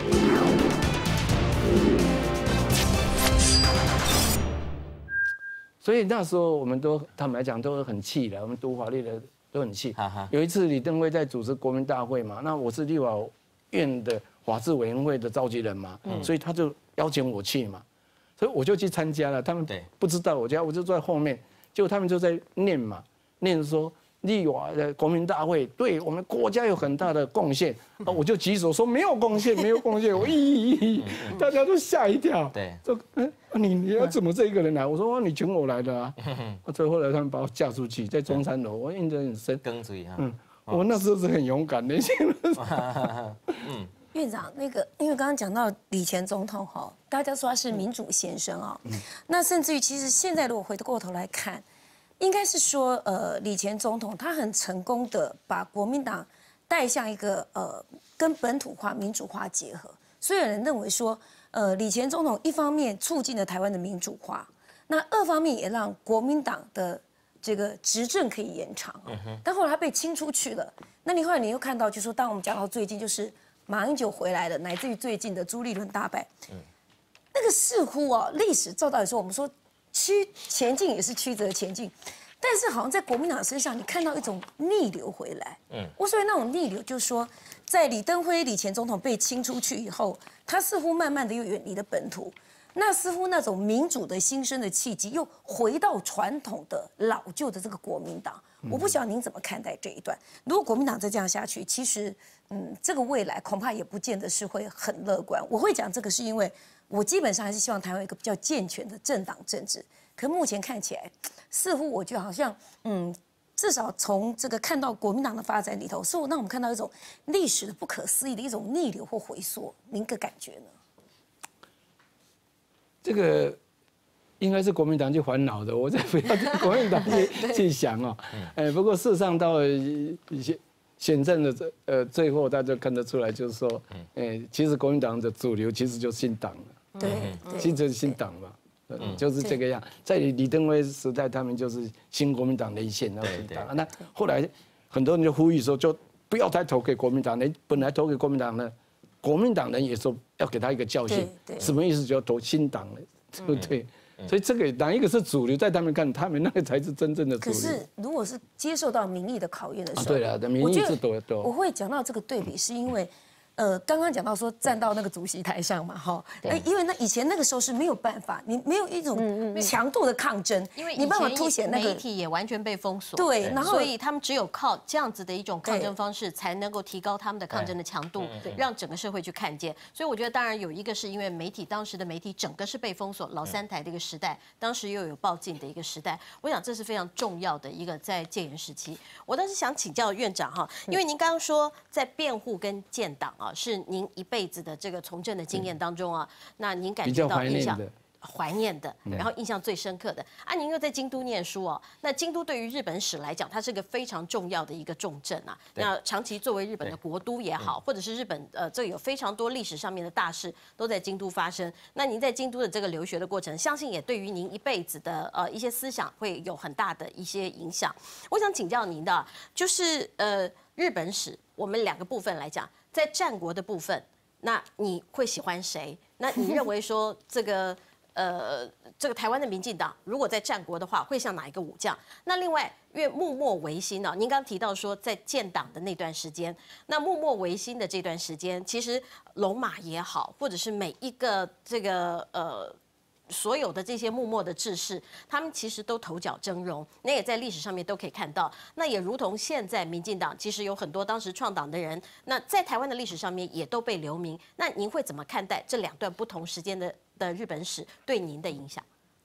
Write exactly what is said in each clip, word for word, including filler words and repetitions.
所以那时候我们都坦白讲都很气的，我们读法律的都很气。有一次李登辉在主持国民大会嘛，那我是立法院的法制委员会的召集人嘛，所以他就邀请我去嘛，所以我就去参加了。他们不知道我家，我就坐在后面，结果他们就在念嘛，念说立法的国民大会对我们国家有很大的贡献，啊，我就举手说没有贡献，没有贡献，我咦咦咦，大家都吓一跳。 对， 说嗯，你你要怎么这一个人来？我说你请我来的啊。所以后来他们把我架出去，在中山楼，我印象很深。 跟嘴哈。 嗯，我那时候是很勇敢的。 嗯。院长，那个因为刚刚讲到李前总统哈，大家说他是民主先生啊，那甚至于其实现在如果回过头来看。应该是说，呃，李前总统他很成功的把国民党带向一个呃跟本土化、民主化结合，所以有人认为说，呃，李前总统一方面促进了台湾的民主化，那二方面也让国民党的这个执政可以延长。但后来他被清出去了，那你后来你又看到，就说当我们讲到最近，就是马英九回来了，乃至于最近的朱立伦大败，那个似乎啊，历史照道理说，我们说。曲前进也是曲折前进，但是好像在国民党身上，你看到一种逆流回来。嗯，我所谓那种逆流，就是说，在李登辉李前总统被清出去以后，他似乎慢慢的又远离了本土，那似乎那种民主的新生的契机又回到传统的老旧的这个国民党。我不晓得您怎么看待这一段？如果国民党再这样下去，其实，嗯，这个未来恐怕也不见得是会很乐观。我会讲这个是因为。我基本上还是希望台湾有一个比较健全的政党政治，可目前看起来，似乎我觉得好像，嗯，至少从这个看到国民党的发展里头，似乎让我们看到一种历史的不可思议的一种逆流或回缩，您的感觉呢？ 这个应该是国民党去烦恼的，我再不要对国民党去去想哦。哎，不过事实上到了一些。选战的这呃最后，大家看得出来，就是说，哎，其实国民党的主流其实就新党了， 对， 其实就是新党嘛，嗯，就是这个样。在李登辉时代，他们就是新国民党连线，然后新党。那后来很多人就呼吁说，就不要再投给国民党。你本来投给国民党呢，国民党人也说要给他一个教训，什么意思？就要投新党了，对不对？所以这个哪一个是主流，在他们看，他们那个才是真正的主流。 可是如果是接受到民意的考验的时候， 对了，民意是多多。 我会讲到这个对比，是因为。呃，刚刚讲到说站到那个主席台上嘛，哈，因为那以前那个时候是没有办法，你没有一种强度的抗争， 因为你办法凸显那个媒体也完全被封锁， 对，然后所以他们只有靠这样子的一种抗争方式，才能够提高他们的抗争的强度，让整个社会去看见。所以我觉得，当然有一个是因为媒体当时的媒体整个是被封锁，老三台的一个时代，当时又有报禁的一个时代，我想这是非常重要的一个在戒严时期。我倒是想请教院长哈，因为您刚刚说在辩护跟建党啊，是您一辈子的这个从政的经验当中啊，那您感觉到印象怀念的，然后印象最深刻的啊，您又在京都念书哦，那京都对于日本史来讲，它是个非常重要的一个重镇啊。那长期作为日本的国都也好，或者是日本呃，这有非常多历史上面的大事都在京都发生。那您在京都的这个留学的过程，相信也对于您一辈子的呃一些思想会有很大的一些影响。我想请教您的，就是呃日本史，我们两个部分来讲。在战国的部分，那你会喜欢谁？那你认为说这个呃这个台湾的民进党，如果在战国的话，会像哪一个武将？那另外，因为幕末维新呢，您刚提到说在建党的那段时间，那幕末维新的这段时间，其实龙马也好，或者是每一个这个呃。所有的这些幕末的志士，他们其实都头角峥嵘，那也在历史上面都可以看到。那也如同现在民进党，其实有很多当时创党的人，那在台湾的历史上面也都被留名。那您会怎么看待这两段不同时间的的日本史对您的影响？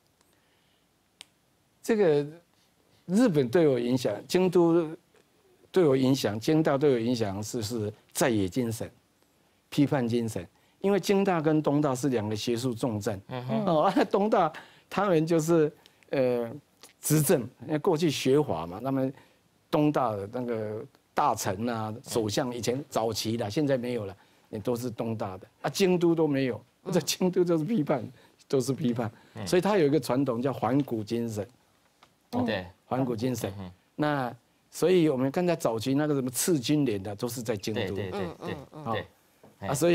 这个日本对我影响，京都对我影响，京大对我影响是是在野精神、批判精神。因为京大跟东大是两个学术重镇，哦，东大他们就是呃执政，因为过去学法嘛，他们东大的那个大臣啊、首相以前早期的，现在没有了，也都是东大的啊，京都都没有，这京都就是批判，都是批判，所以他有一个传统叫环古精神， 对， 环古精神，那所以我们看在早期那个什么赤军连的都是在京都， 对对对对， 啊，所以。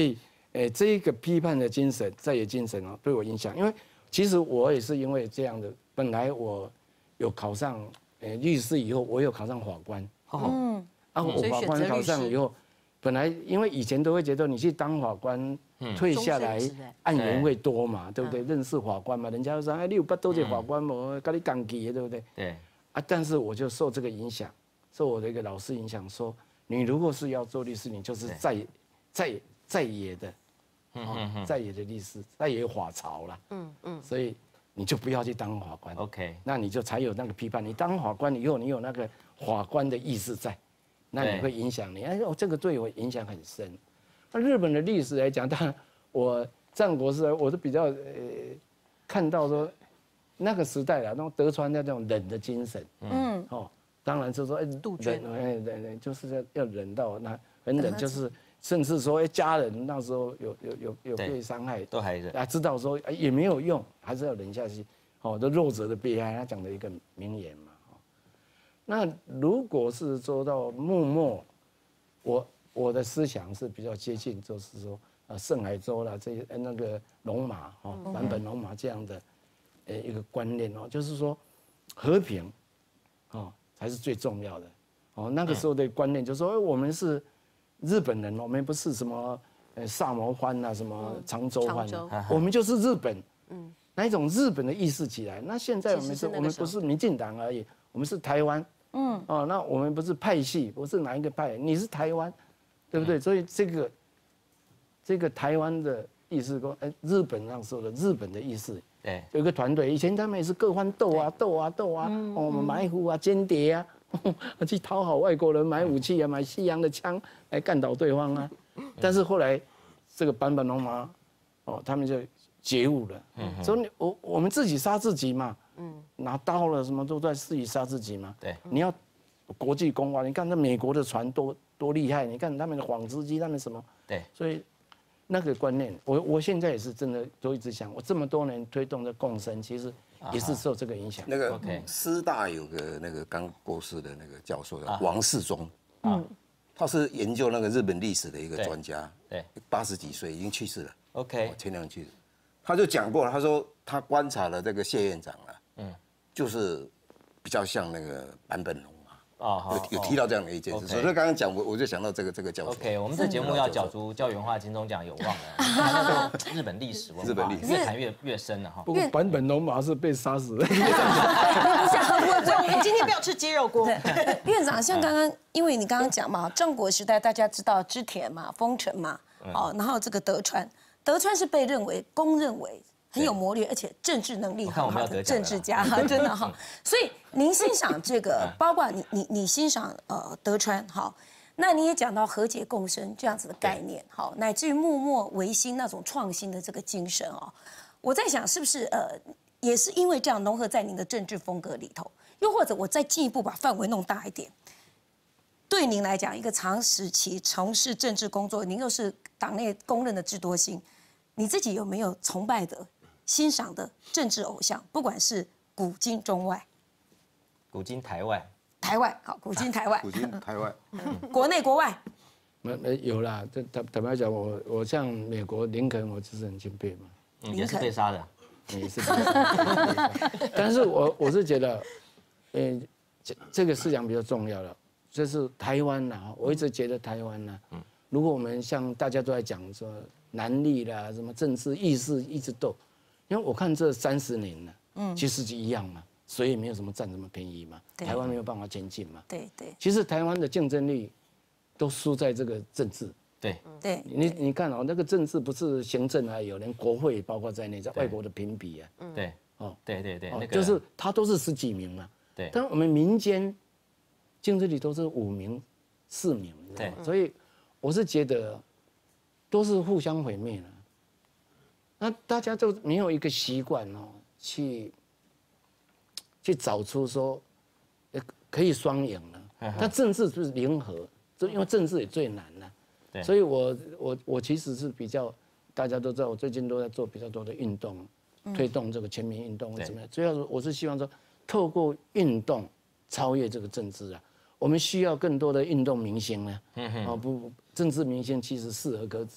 诶，这一个批判的精神、在野精神哦，对我影响。因为其实我也是因为这样的，本来我有考上诶律师以后，我有考上法官。嗯。啊，我法官考上以后，本来因为以前都会觉得你去当法官，退下来案源会多嘛，对不对？认识法官嘛，人家就说哎，你有不多届法官嘛，跟你讲起，对不对？对。啊，但是我就受这个影响，受我的一个老师影响，说你如果是要做律师，你就是在在在野的，哦，在野的律师，在野法曹啦。嗯嗯。所以你就不要去当法官。OK。那你就才有那个批判。你当法官以后，你有那个法官的意识在。那你会影响你，哎，哦，这个对我影响很深。那日本的历史来讲，当然我战国时代，我是比较呃看到说那个时代啊，那种德川的那种忍的精神，嗯，哦，当然是说，哎，忍，哎，忍忍就是要要忍到那很忍，就是甚至说，哎，家人那时候有有有有被伤害，都还忍，啊，知道说也没有用，还是要忍下去。哦，这弱者的悲哀，他讲的一个名言嘛。那如果是说到幕末，我我的思想是比较接近，就是说，呃，盛海舟啦，这些那个龙马哦，坂本龙马这样的，呃，一个观念哦，就是说，和平，哦，才是最重要的。哦，那个时候的观念就是说，哎，我们是日本人，我们不是什么呃萨摩藩啊，什么长州藩，我们就是日本。嗯，那一种日本的意识起来。那现在我们是，我们不是民进党而已，我们是台湾。嗯，哦，那我们不是派系，不是哪一个派，你是台湾，对不对？所以这个这个台湾的意思，说，哎，日本那时候的日本的意思，对，有一个团队，以前他们也是各方斗啊斗啊斗啊，哦，我们埋伏啊、间谍啊，去讨好外国人，买武器啊，买西洋的枪来干倒对方啊。但是后来这个坂本龙马，哦，他们就觉悟了，说你我我们自己杀自己嘛。嗯，拿刀了什么都在自己杀自己嘛。对，你要国际公关，你看那美国的船多多厉害，你看他们的纺织机，他们什么？对，所以那个观念，我我现在也是真的都一直想，我这么多年推动的共生，其实也是受这个影响。 那个师大有个那个刚过世的那个教授叫王世忠，嗯，他是研究那个日本历史的一个专家，对，八十几岁已经去世了。OK， 前两年去世，他就讲过了，他说他观察了这个谢院长了。嗯，就是比较像那个坂本龙马啊，有有提到这样的一件事，所以刚刚讲我我就想到这个这个教授。 OK， 我们这节目要角逐教员化金钟奖有望了，谈到日本历史文化，日本历史越谈越越深了哈。 不过坂本龙马是被杀死的。 不想，我们今天不要吃鸡肉锅。 院长，像刚刚，因为你刚刚讲嘛，战国时代大家知道织田嘛、丰臣嘛，哦，然后这个德川，德川是被认为公认为。很有谋略，而且政治能力很好的政治家，真的哈。所以您欣赏这个，包括你你你欣赏呃德川哈，那你也讲到和解共生这样子的概念，好，乃至于幕末维新那种创新的这个精神哦。我在想，是不是呃也是因为这样融合在您的政治风格里头，又或者我再进一步把范围弄大一点，对您来讲，一个长时期从事政治工作，您又是党内公认的智多星，你自己有没有崇拜的？欣赏的政治偶像，不管是古今中外， 古今台外， 台外好，古今台外， 古今台外， 国内国外， 没没有啦。这坦坦白讲，我我像美国林肯，我就是很钦佩嘛， 嗯，也是被杀的， 也是被杀。但是我我是觉得，呃，这这个思想比较重要了，就是台湾呐，我一直觉得台湾呐，嗯，如果我们像大家都在讲说南力啦，什么政治意识一直斗。因为我看这三十年了，嗯，其实就一样嘛，谁也没有什么占什么便宜嘛，台湾没有办法前进嘛， 对对。 其实台湾的竞争力都输在这个政治， 对对。 你你看哦，那个政治不是行政啊，有连国会包括在内，在外国的评比啊， 对，哦，对对对， 就是他都是十几名嘛，对。但我们民间竞争力都是五名、四名，对，所以我是觉得都是互相毁灭了。那大家都没有一个习惯哦，去去找出说，可以双赢了。那政治就是零和，就因为政治也最难了。所以我我我其实是比较，大家都知道，我最近都在做比较多的运动，推动这个全民运动怎么样？主要是我是希望说，透过运动超越这个政治啊。我们需要更多的运动明星呢。哦不，政治明星其实适可而止。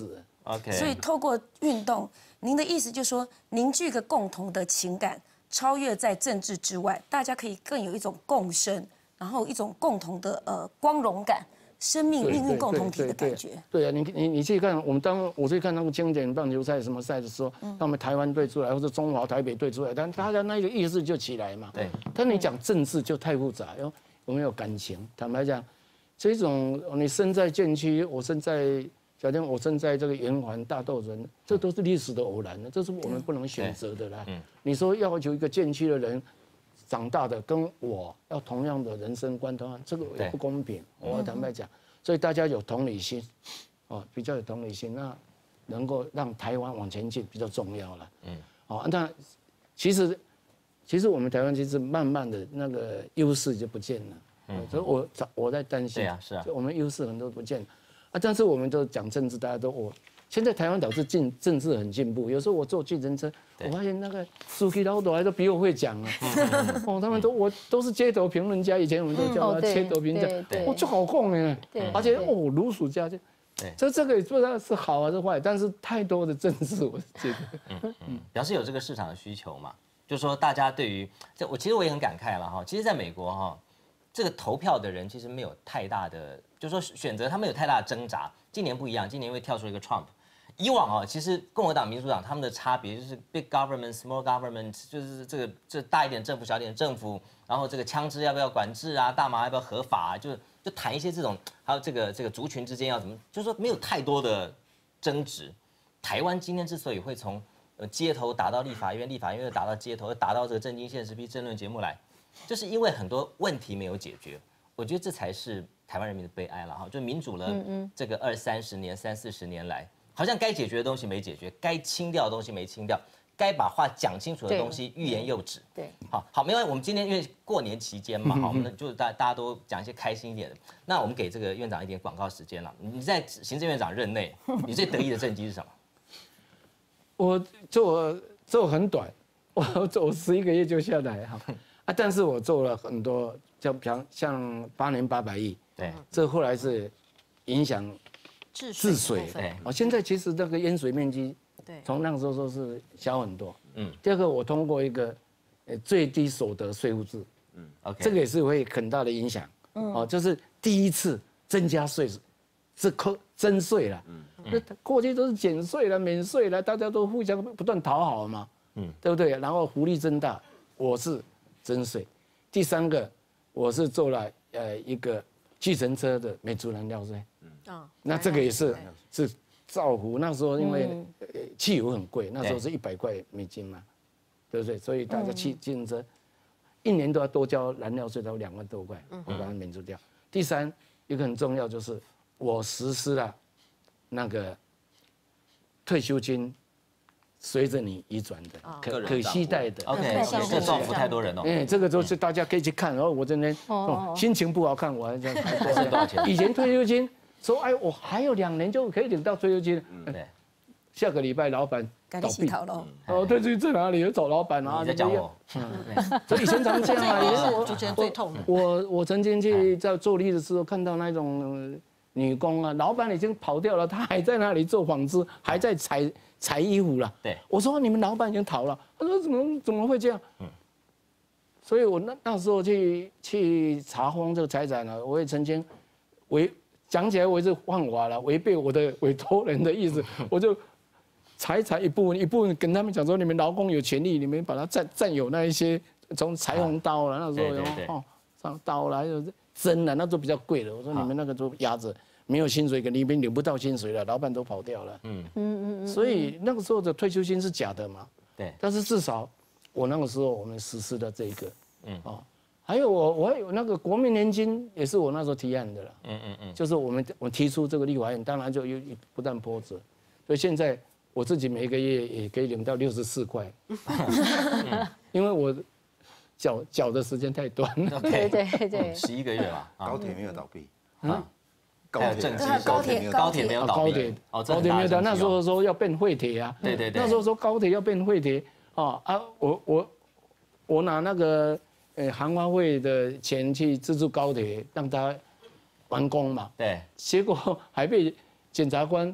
OK， 所以透过运动，您的意思就是说凝聚一个共同的情感，超越在政治之外，大家可以更有一种共生，然后一种共同的呃光荣感。 生命命运共同体的感觉。 对啊，你你你去看，我们当我去看那个经典棒球赛什么赛的时候，他们台湾队出来或者中华台北队出来，但大家那个意识就起来嘛。对。但你讲政治就太复杂，有有没有感情？坦白讲，这种你身在建区，我身在，假定我身在这个圆环大斗人，这都是历史的偶然的，这是我们不能选择的啦。你说要求一个建区的人。 长大的跟我要同样的人生观的话，这个也不公平。我坦白讲，所以大家有同理心，哦，比较有同理心，那能够让台湾往前进比较重要了。嗯，哦，那其实其实我们台湾其实慢慢的那个优势就不见了。嗯，所以我我在担心， 对啊，是啊， 我们优势很多不见了啊。但是我们都讲政治，大家都我。 现在台湾导致进政治很进步，有时候我坐计程车，我发现那个司机老多还都比我会讲啊。哦，他们都我都是街头评论家，以前我们都叫他街头评论家，我就好讲哎，而且哦如数家珍。这这个也不知道是好还是坏，但是太多的政治，我是觉得， 嗯嗯，表示有这个市场的需求嘛，就是说大家对于这我其实我也很感慨了哈，其实在美国哈，这个投票的人其实没有太大的，就是说选择他没有太大的挣扎，今年不一样，今年因为跳出了一个 Trump。 以往啊，其实共和党、民主党他们的差别就是 big government、small government， 就是这个这大一点政府、小一点政府，然后这个枪支要不要管制啊，大麻要不要合法啊，就就谈一些这种，还有这个这个族群之间要怎么，就是说没有太多的争执。台湾今天之所以会从呃街头打到立法院，立法院又打到街头，又打到这个政经现实批争论节目来，就是因为很多问题没有解决。我觉得这才是台湾人民的悲哀了哈，就民主了这个二三十年、三四十年来。 好像该解决的东西没解决，该清掉的东西没清掉，该把话讲清楚的东西欲言又止。对，好好，没关系。我们今天因为过年期间嘛，好，我们就大大家都讲一些开心一点的。那我们给这个院长一点广告时间了。你在行政院长任内，你最得意的政绩是什么？ 我做做很短，我做十一个月就下来哈啊，但是我做了很多，像像像八年八百亿，对，这后来是影响。 治水，对，哦，现在其实这个淹水面积，对，从那个时候说是小很多，嗯。第二个，我通过一个，呃，最低所得税负制，嗯 ，OK， 这个也是会很大的影响，嗯，哦，就是第一次增加税，是扣征税了，嗯，那过去都是减税了、免税了，大家都互相不断讨好嘛，嗯，对不对？然后福利增大，我是征税。第三个，我是做了呃一个计程车的免除燃料税。 啊，那这个也是是造福那时候，因为汽油很贵，那时候是一百块美金嘛，对不对？所以大家汽计程车一年都要多交燃料税，到两万多块，我把它免除掉。第三，一个很重要就是我实施了那个退休金随着你移转的可可携带的 ，OK， 这造福太多人哦。 哎，这个都是大家可以去看。然后我今天哦心情不好看，我还在还多少钱？以前退休金说哎，我还有两年就可以领到退休金。对，下个礼拜老板倒闭了。哦，退休金在哪里？找老板啊？ 你在讲我？ 嗯，所以以前常这样啊。 也是我主持人最痛的。 我我曾经去在做力的时候看到那种女工啊，老板已经跑掉了，她还在那里做纺织，还在裁。裁衣服了，对，我说你们老板已经逃了，他说怎么怎么会这样？嗯，所以我那那时候去去查封这个财产呢，我也曾经违讲起来我是犯法了，违背我的委托人的意思，我就财产一部分一部分跟他们讲说，你们劳工有权利，你们把它占占有那一些从裁缝刀了，那时候哦上刀了，还有针了，那都比较贵的，我说你们那个都压着。没有薪水给你们领不到薪水了，老板都跑掉了。嗯嗯嗯，所以那个时候的退休金是假的嘛？对。但是至少我那个时候我们实施了这一个，嗯哦，还有我我还有那个国民年金也是我那时候提案的了。嗯嗯嗯，就是我们我提出这个立法院，当然就又不断波折，所以现在我自己每个月也可以领到六十四块，因为我缴缴的时间太短了。 对对对，十一个月吧。 高铁没有倒闭。啊。 高铁， 高铁， 高铁没有倒闭， 哦，高铁没有倒闭。那时候说要变废铁啊， 对对对。 那时候说高铁要变废铁，啊啊，我我我拿那个呃航花会的钱去资助高铁，让它完工嘛。对。结果还被检察官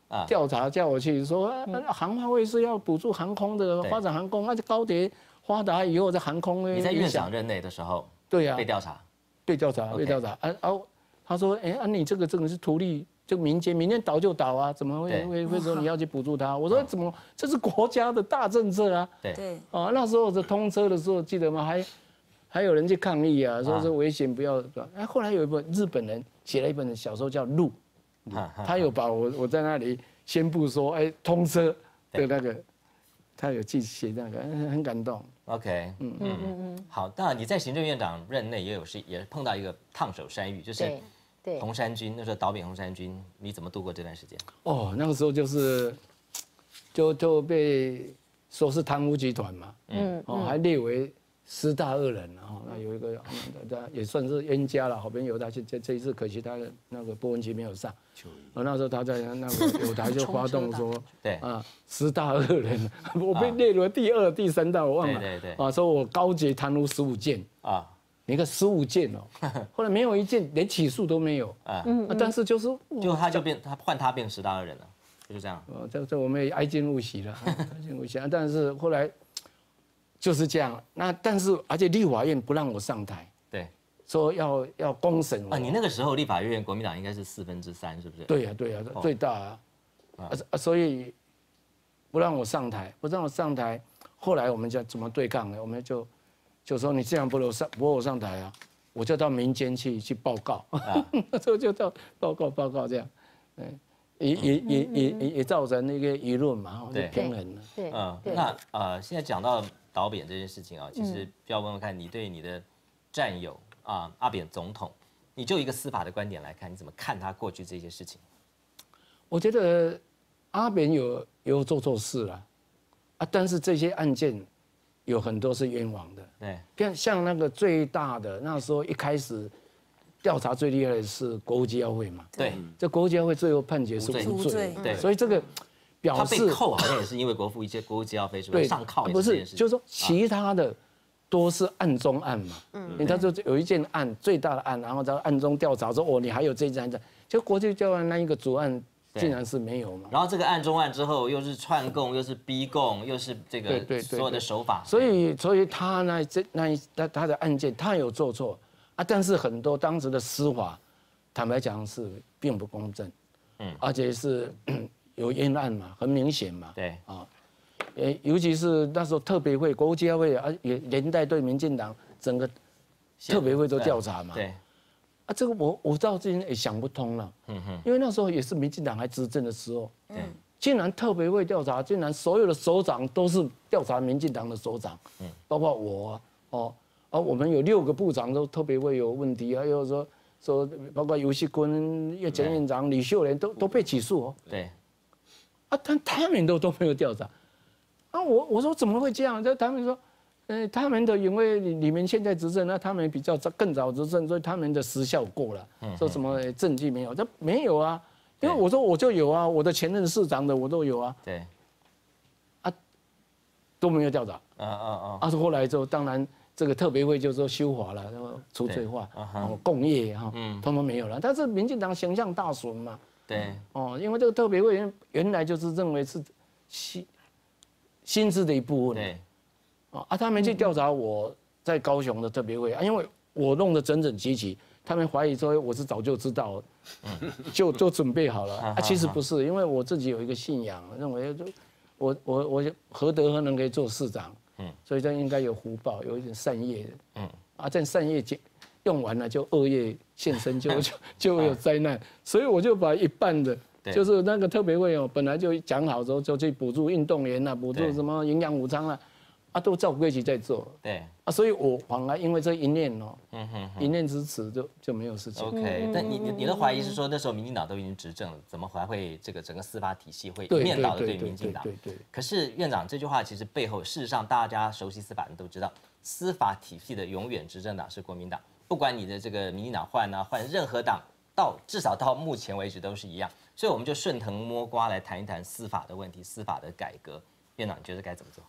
调查叫我去说，航化会是要补助航空的，发展航空，那就高铁发达以后，在航空你在院长任内的时候， 对呀， 被调查， 被调查，被调查。啊啊，他说，哎，啊你这个真的是图利。就民间，民间倒就倒啊，怎么会会会说你要去补助他？我说怎么，这是国家的大政策啊。 对， 哦，那时候这通车的时候，记得吗？还还有人去抗议啊，说是危险，不要。哎，后来有一本日本人写了一本小说叫《路》，他有把我我在那里宣布说，哎，通车的那个，他有记写那个，很感动。 OK， 嗯嗯嗯嗯。好，当然你在行政院长任内也有是也碰到一个烫手山芋，就是。红衫军那时候倒扁红衫军，你怎么度过这段时间？ 哦，那个时候就是，就就被说是贪污集团嘛，嗯，哦，还列为十大恶人，然后那有一个，也算是冤家了，好朋友他这这这一次可惜他的那个波文琪没有上，哦，那时候他在那个有台就发动说，对啊，十大恶人，我被列为第二、第三大，我忘了，对对对，啊，说我高阶贪污十五件啊。你看十五件哦，后来没有一件连起诉都没有啊，但是就是就他就变他换他变十大恶人了，就是这样。 哦，这这我们也哀矜勿喜了，哀矜勿喜。但是后来就是这样，那但是而且立法院不让我上台， 对， 说要要公审我。 啊，你那个时候立法院国民党应该是四分之三，是不是？ 对呀对呀，最大啊，啊所以不让我上台，不让我上台，后来我们就怎么对抗呢？我们就。就说你这样不让我上，不让我上台啊，我就到民间去去报告，那时候就到报告报告这样，嗯，也也也也也也造成那个舆论嘛，就平衡了。 对，嗯，那呃，现在讲到倒扁这件事情啊，其实要问问看你对你的战友啊阿扁总统，你就一个司法的观点来看，你怎么看他过去这些事情？ 我觉得阿扁有有做错事了，啊，但是这些案件。有很多是冤枉的，对，像像那个最大的那时候一开始调查最厉害的是国务机要会嘛， 对， 这国务机要会最后判决是无罪，对，所以这个表示他被扣好像也是因为国父一些国务机要费是不是上铐不是，就是说其他的都是案中案嘛，嗯，因为他就有一件案最大的案，然后在案中调查说哦你还有这一件案，就国际交案那一个主案。竟然是没有嘛？ 然后这个案中案之后，又是串供，又是逼供，又是这个所有的手法。 所以，所以他那这那他他的案件，他有做错啊，但是很多当时的司法，坦白讲是并不公正，嗯，而且是有冤案嘛，很明显嘛， 对啊， 呃，尤其是那时候特别会、国务机要会啊，也连带对民进党整个特别会都调查嘛， 对。 啊，这个我我到今天也想不通了，嗯哼，因为那时候也是民进党还执政的时候，嗯，竟然特别会调查，竟然所有的首长都是调查民进党的首长，嗯，包括我啊，哦，而我们有六个部长都特别会有问题，还有说说包括游锡堃、叶前院长李秀莲都都被起诉哦， 对， 啊，但他们都都没有调查，啊，我我说怎么会这样？就他们说。呃，他们的因为你们现在执政，那他们比较早更早执政，所以他们的时效过了。说什么证据没有？这没有啊，因为我说我就有啊，我的前任市长的我都有啊。 对， 啊，都没有调查。 啊啊啊！ 啊，后来就当然这个特别会就说修法了，然后除罪化，哦，共业哈，嗯，通通没有了。但是民进党形象大损嘛。 对。 哦，因为这个特别会原原来就是认为是薪薪资的一部分。对。啊，他们去调查我在高雄的特别会啊，因为我弄得整整齐齐，他们怀疑说我是早就知道，就就准备好了啊。其实不是，因为我自己有一个信仰，认为就我我我何德何能可以做市长，嗯，所以这应该有福报，有一点善业，嗯，啊，这善业用完了就恶业现身，就就就会有灾难，所以我就把一半的。就是那个特别会哦，本来就讲好之后就去补助运动员啊，补助什么营养午餐啊。啊，都照规矩在做， 对啊，所以我反而因为这一念哦，嗯哼，一念之词就就没有事情。 OK，但你你你的怀疑是说那时候民进党都已经执政了，怎么还会这个整个司法体系会一面倒的对民进党？对对。可是院长这句话其实背后，事实上大家熟悉司法人都知道，司法体系的永远执政党是国民党，不管你的这个民进党换啊换任何党，到至少到目前为止都是一样。所以我们就顺藤摸瓜来谈一谈司法的问题，司法的改革。院长，你觉得该怎么做？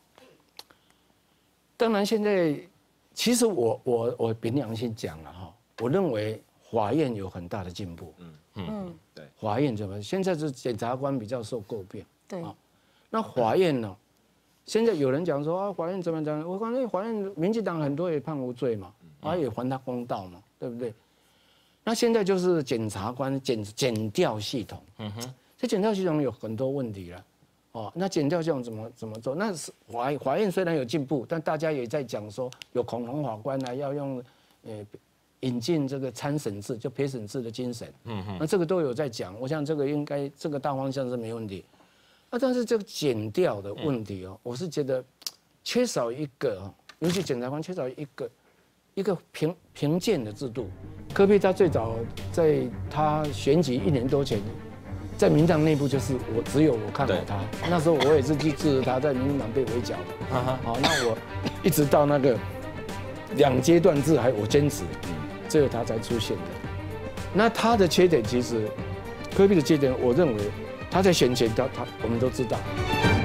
当然，现在其实我我我凭良心讲了哈，我认为法院有很大的进步。嗯嗯，对，法院怎么？现在是检察官比较受诟病。 对啊， 那法院呢？现在有人讲说啊，法院怎么怎么？我感觉法院民进党很多也判无罪嘛，啊也还他公道嘛，对不对？那现在就是检察官检检调系统，嗯哼，这检调系统有很多问题了。哦，那检调系统怎么怎么做？那是法法院虽然有进步，但大家也在讲说有恐龙法官啊，要用呃引进这个参审制，就陪审制的精神。嗯哼，那这个都有在讲，我想这个应该这个大方向是没问题。那但是这个检调的问题哦，我是觉得缺少一个，尤其检察官缺少一个一个评评鉴的制度。柯 P 他最早在他选举一年多前。在民进党内部就是我只有我看好他，那时候我也是去支持他，在民进党被围剿的。好，那我一直到那个两阶段制还我坚持，只有他才出现的。那他的缺点其实，柯 P 的缺点，我认为他在选前他他我们都知道。